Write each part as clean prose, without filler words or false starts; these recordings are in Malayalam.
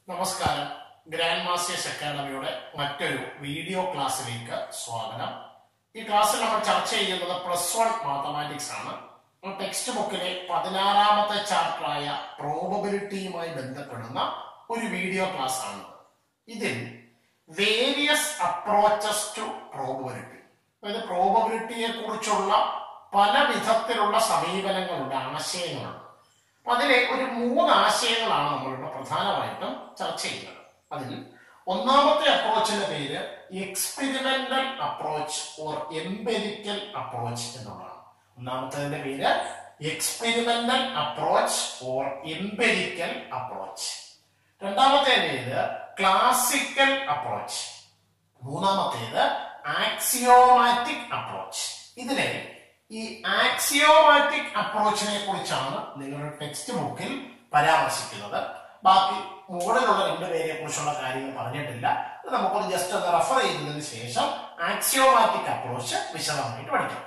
നമസ്കാരം. ഗ്രാൻഡ് മാസ്റ്റേഴ്സ് അക്കാഡമിയുടെ മറ്റൊരു വീഡിയോ ക്ലാസ്സിലേക്ക് സ്വാഗതം. ഈ ക്ലാസ്സിൽ നമ്മൾ ചർച്ച ചെയ്യുന്നത് +1 മാത്തമാറ്റിക്സ് ആണ്. ടെക്സ്റ്റ് ബുക്കിലെ 16ാമത്തെ ചാപ്റ്ററായ പ്രോബബിലിറ്റിയുമായി ബന്ധപ്പെടുന്ന ഒരു വീഡിയോ ക്ലാസ് ആണ്. ഇതിൽ വേരിയസ് അപ്രോച്ചസ് ടു പ്രോബബിലിറ്റി, അതായത് പ്രോബബിലിറ്റിയെ കുറിച്ചുള്ള പല വിധത്തിലുള്ള സമീപനങ്ങളുണ്ട്, ആശയങ്ങളുണ്ട്. അതിലെ ഒരു 3 ആശയങ്ങളാണ് നമ്മളിവിടെ പ്രധാനമായിട്ടും ചർച്ച ചെയ്യുന്നത്. അതിൽ ഒന്നാമത്തെ അപ്രോച്ചിന്റെ പേര് experimental approach or empirical approach എന്നുള്ളതാണ്. ഒന്നാമത്തതിന്റെ പേര് experimental approach or empirical approach. രണ്ടാമത്തെ പേര് ക്ലാസിക്കൽ അപ്രോച്ച്. മൂന്നാമത്തേത് ആക്സിയോമാറ്റിക് അപ്രോച്ച്. ഇതിലെ ഈ ആക്സിയോമാറ്റിക് അപ്രോച്ചിനെ കുറിച്ചാണ് നിങ്ങളുടെ ടെക്സ്റ്റ് ബുക്കിൽ പരാമർശിക്കുന്നത്. ബാക്കി മുകളിലുള്ള 2 പേരെ കുറിച്ചുള്ള കാര്യങ്ങൾ പറഞ്ഞിട്ടില്ല. ഇത് നമുക്കൊന്ന് ജസ്റ്റ് ഒന്ന് റെഫർ ചെയ്തതിനു ശേഷം ആക്സിയോമാറ്റിക് അപ്രോച്ച് വിശദമായിട്ട് പഠിക്കാം.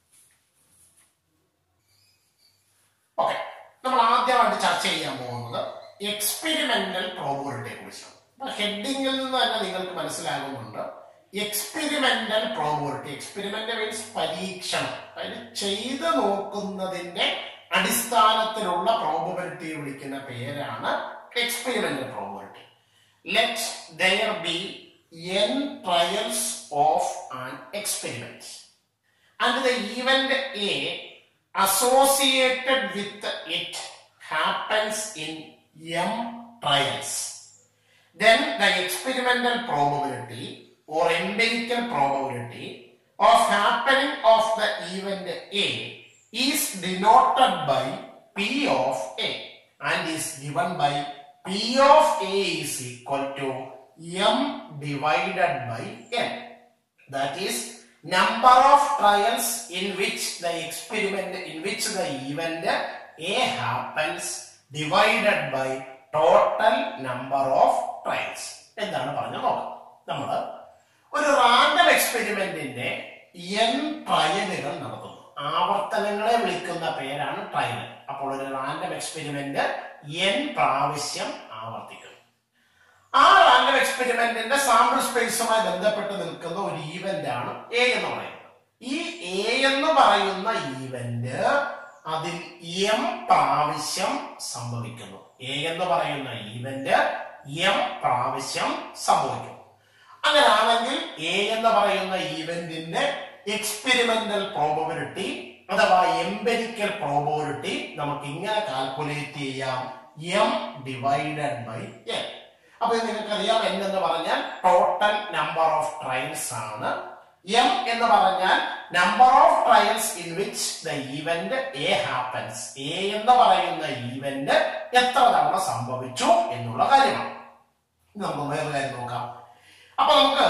ഓക്കെ, നമ്മൾ ആദ്യമായിട്ട് ചർച്ച ചെയ്യാൻ പോകുന്നത് എക്സ്പെരിമെന്റൽ പ്രോബബിലിറ്റിയെ കുറിച്ചാണ്. ഹെഡിങ്ങിൽ നിന്ന് തന്നെ നിങ്ങൾക്ക് മനസ്സിലാകുന്നുണ്ട് എക്സ്പെരിമെന്റൽ പ്രോബബിലിറ്റി. എക്സ്പെരിമെന്റ് മീൻസ് പരീക്ഷണം, അതായത് ചെയ്ത് നോക്കുന്നതിന്റെ അടിസ്ഥാനത്തിലുള്ള പ്രോബബിലിറ്റി വിളിക്കുന്ന പേരാണ് experimental probability. Let there be n trials of an experiment and the event A associated with it happens in m trials. Then the experimental probability or empirical probability of happening of the event A is denoted by P of A and is given by P of A is equal to m divided by n. That is number of trials in which the event A happens divided by total number of trials. എന്താണ് പറഞ്ഞു നോക്കാം. നമ്മൾ ഒരു റാൻഡം എക്സ്പെരിമെന്റിന്റെ n ട്രയലുകൾ നടത്തുന്നു. ആവർത്തനങ്ങളെ വിളിക്കുന്ന പേരാണ് ട്രയൽ. അപ്പോൾ ഒരു റാൻഡം എക്സ്പെരിമെന്റ് n പ്രാവശ്യം ആവർത്തിക്കുന്നു. ആ റാൻഡം എക്സ്പെരിമെന്റിന്റെ സാമ്പിൾ സ്പേസുമായി ബന്ധപ്പെട്ട് നിൽക്കുന്ന ഒരു ഈവന്റ് ആണ് A എന്ന് പറയുന്നത്. ഈ A എന്ന് പറയുന്ന ഈവന്റ് അതിൽ m പ്രാവശ്യം സംഭവിക്കുന്നു. A എന്ന് പറയുന്ന ഈവന്റ് m പ്രാവശ്യം സംഭവിക്കുന്നു. അങ്ങനെയാണെങ്കിൽ A എന്ന് പറയുന്ന ഈവന്റിന്റെ എക്സ്പെരിമെന്റൽ പ്രോബബിലിറ്റി അഥവാ എംപെരിക്കൽ പ്രോബബിലിറ്റി നമുക്ക് ഇങ്ങനെ കാൽക്കുലേറ്റ് ചെയ്യാം, m ഡിവൈഡഡ് ബൈ n. അപ്പൊ നിങ്ങൾക്കറിയാം n എന്ന് പറഞ്ഞാൽ ടോട്ടൽ നമ്പർ ഓഫ് ട്രയൽസ് ആണ്. m എന്ന് പറഞ്ഞാൽ number of trials in which the event A happens. A എന്ന് പറയുന്ന ഈവന്റ് എത്ര തവണ സംഭവിച്ചു എന്നുള്ള കാര്യമാണ്. നമുക്ക് വേറെ കാര്യം നോക്കാം. അപ്പൊ നമുക്ക്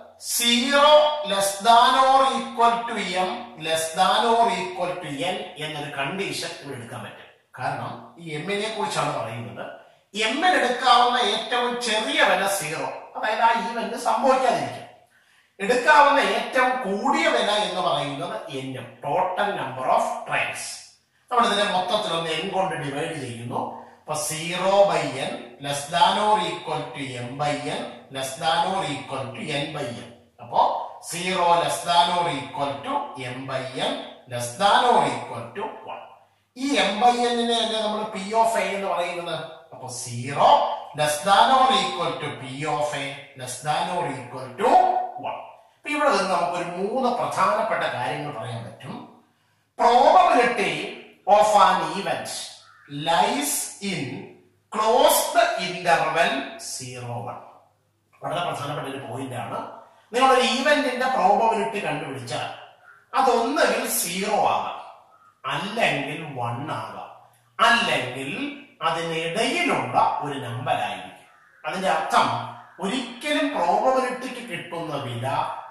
0 less than or equal to m less than or equal to n എന്നൊരു കണ്ടീഷൻ ഇവിടെ എടുക്കാൻ പറ്റും. കാരണം ഈ m നെ കുറിച്ചാണ് പറയുന്നത്. m ന് എടുക്കാവുന്ന ഏറ്റവും ചെറിയ വില 0, അതായത് ആ ഈവന്റ് സംഭവിക്കാതിരിക്കും. എടുക്കാവുന്ന ഏറ്റവും കൂടിയ വില എന്ന് പറയുന്നത് n, total number of trials. നമ്മൾ ഇതിനെ മൊത്തത്തിൽ ഒന്ന് n കൊണ്ട് ഡിവൈഡ് ചെയ്യുന്നു. അപ്പൊ 0/n less than or equal to m/n less than or equal to n/n. അപ്പോ 0 less than or equal to m/n less than or equal to 1. ഈ m/n നെ നമ്മൾ p of a എന്ന് പറയുന്നത്. അപ്പൊ 0 less than or equal to p of a less than or equal to 1. അപ്പൊ ഇവിടെ നിന്ന് നമുക്കൊരു 3 പ്രധാനപ്പെട്ട കാര്യങ്ങൾ പറയാൻ പറ്റും. Probability of an event lies in closed interval 0-1. വളരെ പ്രധാനപ്പെട്ട ഒരു പോയിന്റ് ആണ്. നിങ്ങളൊരു ഈവന്റിന്റെ പ്രോബബിലിറ്റി കണ്ടുപിടിച്ചാൽ അതൊന്നുകിൽ 0 ആകാം, അല്ലെങ്കിൽ 1 ആകാം, അല്ലെങ്കിൽ അതിനിടയിലുള്ള ഒരു നമ്പർ ആയിരിക്കും. അതിന്റെ അർത്ഥം ഒരിക്കലും പ്രോബബിലിറ്റിക്ക് കിട്ടുന്ന വില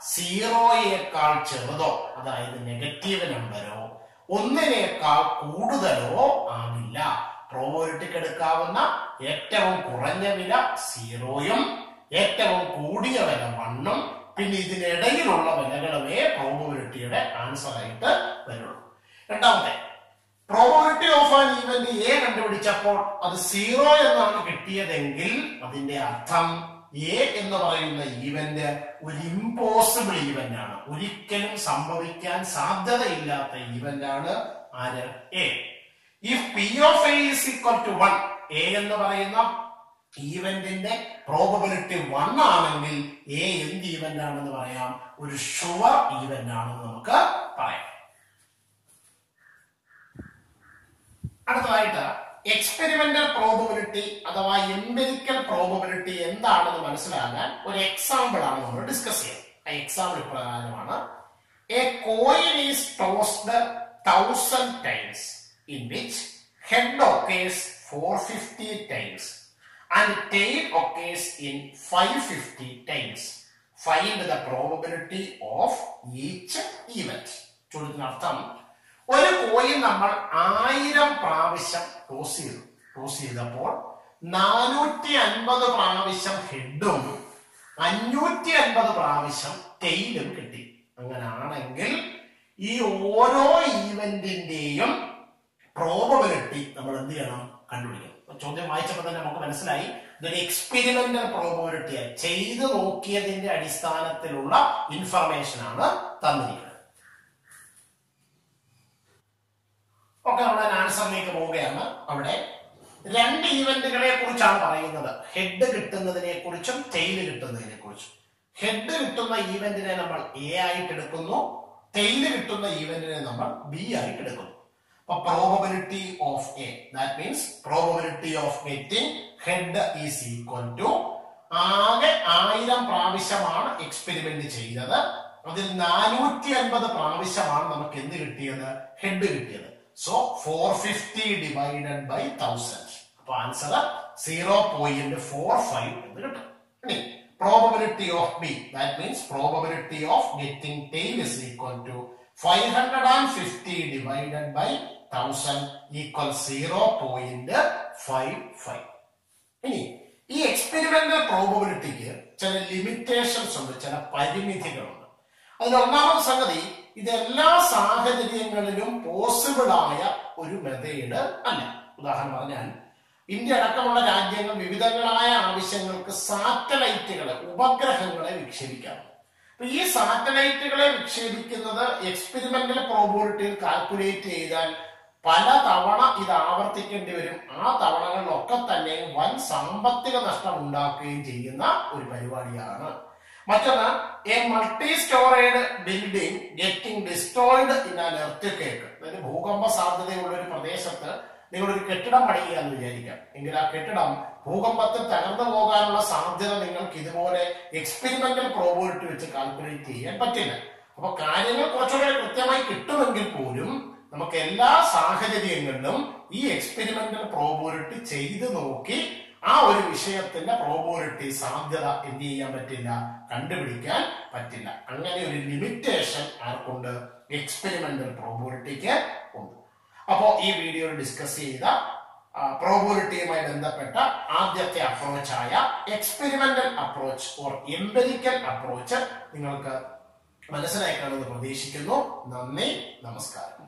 0യേക്കാൾ ചെറുതോ, അതായത് നെഗറ്റീവ് നമ്പരോ 1നേക്കാൾ കൂടുതലോ ആകില്ല. പ്രോബബിലിറ്റിക്ക് എടുക്കാവുന്ന ഏറ്റവും കുറഞ്ഞ വില 0യും ഏറ്റവും കൂടിയ വില 1ഉം പിന്നെ ഇതിനിടയിലുള്ള വിലകളുമേ പ്രോബബിലിറ്റിയുടെ ആൻസർ ആയിട്ട് വരുള്ളൂ. രണ്ടാമത്തെ, probability of an event A കണ്ടുപിടിച്ചപ്പോൾ അത് 0 എന്നാണ് കിട്ടിയതെങ്കിൽ അതിന്റെ അർത്ഥം എ എന്ന് പറയുന്ന ഈവന്റ് ഒരു ഇമ്പോസിബിൾ ഈവന്റ് ആണ്, ഒരിക്കലും സംഭവിക്കാൻ സാധ്യതയില്ലാത്ത ഈവന്റ് ആണ്. ആര്? A. If P of A is equal to 1, A എന്ന് പറയുന്ന ഈവന്റിന്റെ പ്രോബബിലിറ്റി 1 ആണെങ്കിൽ എ എന്ത് ഈവന്റ് ആണെന്ന് പറയാം? ഒരു ഷുവർ ഈവന്റ് ആണെന്ന് നമുക്ക് പറയാം. അടുത്തതായിട്ട് എക്സ്പെരിമെന്റൽ പ്രോബബിലിറ്റി അഥവാ എംപിരിക്കൽ പ്രോബബിലിറ്റി എന്താണെന്ന് മനസ്സിലാക്കാൻ ഒരു എക്സാമ്പിൾ ആണ് നമ്മൾ ഡിസ്കസ് ചെയ്യുന്നത്. ആ എക്സാമ്പിൾ പ്രകാരമാണ്: A coin is tossed 1000 times in which head occurs 450 times and tail occurs in 550 times. Find the probability of each event. ചുരുക്കത്തിനർത്ഥം, ഒരു കോയിൻ നമ്മൾ 1000 പ്രാവശ്യം ടോസ് ചെയ്തപ്പോൾ 450 പ്രാവശ്യം ഹെഡും 550 പ്രാവശ്യം ടെയിലും കിട്ടി. അങ്ങനാണെങ്കിൽ ഈ ഓരോ ഈവന്റിന്റെയും പ്രോബബിലിറ്റി നമ്മൾ എന്ത് ചെയ്യണം? കണ്ടുപിടിക്കണം. ചോദ്യം വായിച്ചപ്പോൾ തന്നെ നമുക്ക് മനസ്സിലായി ഇതൊരു എക്സ്പെരിമെന്റൽ പ്രോബബിലിറ്റി, ചെയ്തു നോക്കിയതിന്റെ അടിസ്ഥാനത്തിലുള്ള ഇൻഫർമേഷൻ ആണ് തന്നിരിക്കുന്നത്. ഓക്കെ, നമ്മുടെ ആൻസറിലേക്ക് പോവുകയാണ്. അവിടെ 2 ഈവന്റുകളെ കുറിച്ചാണ് പറയുന്നത്, ഹെഡ് കിട്ടുന്നതിനെ കുറിച്ചും ടെയിൽ കിട്ടുന്നതിനെ കുറിച്ചും. ഹെഡ് കിട്ടുന്ന ഈവന്റിനെ നമ്മൾ എ ആയിട്ട് എടുക്കുന്നു, ടെയിൽ കിട്ടുന്ന ഈവന്റിനെ നമ്മൾ ബി ആയിട്ട് എടുക്കുന്നു. അപ്പൊ probability of A, that means probability of getting head is equal to, ആകെ 1000 പ്രാവശ്യമാണ് എക്സ്പെരിമെന്റ് ചെയ്തത്, അതിൽ 450 പ്രാവശ്യമാണ് നമുക്ക് എന്ത് കിട്ടിയത്? ഹെഡ് കിട്ടിയത്. So 450 divided by 1000. അപ്പൊ ആൻസർ 0.45 എന്ന് കിട്ടും. ഇനി probability of B, that means probability of getting tail is equal to 550 divided by 1000 equals 0.55. ഇനി ഈ എക്സ്പെരിമെന്റൽ പ്രോബബിലിറ്റിക്ക് ചില ലിമിറ്റേഷൻസ് ഉണ്ട്, ചില പരിമിതികളുണ്ട്. അതിൽ ഒന്നാമത്തെ സംഗതി, ഇതെല്ലാ സാഹചര്യങ്ങളിലും പോസിബിൾ ആയ ഒരു മെത്തേഡ് അല്ല. ഉദാഹരണം പറഞ്ഞാൽ, ഇന്ത്യ അടക്കമുള്ള രാജ്യങ്ങൾ വിവിധങ്ങളായ ആവശ്യങ്ങൾക്ക് സാറ്റലൈറ്റുകളെ, ഉപഗ്രഹങ്ങളെ വിക്ഷേപിക്കാം. അപ്പൊ ഈ സാറ്റലൈറ്റുകളെ വിക്ഷേപിക്കുന്നത് എക്സ്പെരിമെന്റൽ പ്രോബബിലിറ്റിയിൽ കാൽക്കുലേറ്റ് ചെയ്താൽ പല തവണ ഇത് ആവർത്തിക്കേണ്ടി വരും. ആ തവണകളിലൊക്കെ തന്നെ വൻ സാമ്പത്തിക നഷ്ടം ഉണ്ടാക്കുകയും ചെയ്യുന്ന ഒരു പരിപാടിയാണ്. മറ്റൊന്ന്, a multi storeyed building getting destroyed in an earthquake. അതായത് ഭൂകമ്പ സാധ്യതയുള്ള ഒരു പ്രദേശത്ത് നിങ്ങളൊരു കെട്ടിടം പണിയുക എന്ന് വിചാരിക്കാം. എങ്കിൽ ആ കെട്ടിടം ഭൂകമ്പത്തിൽ തകർന്നു പോകാനുള്ള സാധ്യത നിങ്ങൾക്ക് ഇതുപോലെ എക്സ്പെരിമെന്റൽ പ്രോബബിലിറ്റി വെച്ച് കാൽക്കുലേറ്റ് ചെയ്യാൻ പറ്റില്ല. അപ്പൊ കാര്യങ്ങൾ കുറച്ചുകൂടെ കൃത്യമായി കിട്ടുമെങ്കിൽ പോലും നമുക്ക് എല്ലാ സാഹചര്യങ്ങളിലും ഈ എക്സ്പെരിമെന്റൽ പ്രോബബിലിറ്റി ചെയ്ത് നോക്കി ആ ഒരു വിഷയത്തിന്റെ പ്രോബബിലിറ്റി സാധ്യത എന്ത് ചെയ്യാൻ പറ്റില്ല? കണ്ടുപിടിക്കാൻ പറ്റില്ല. അങ്ങനെ ഒരു ലിമിറ്റേഷൻ ആർക്കുണ്ട്? എക്സ്പെരിമെന്റൽ പ്രോബബിലിറ്റിക്ക് ഉണ്ട്. അപ്പോ ഈ വീഡിയോയിൽ ഡിസ്കസ് ചെയ്ത പ്രോബബിലിറ്റിയുമായി ബന്ധപ്പെട്ട ആദ്യത്തെ അപ്രോച്ചായ experimental approach or empirical approach നിങ്ങൾക്ക് മനസ്സിലായി കാണുമെന്ന് പ്രതീക്ഷിക്കുന്നു. നന്ദി, നമസ്കാരം.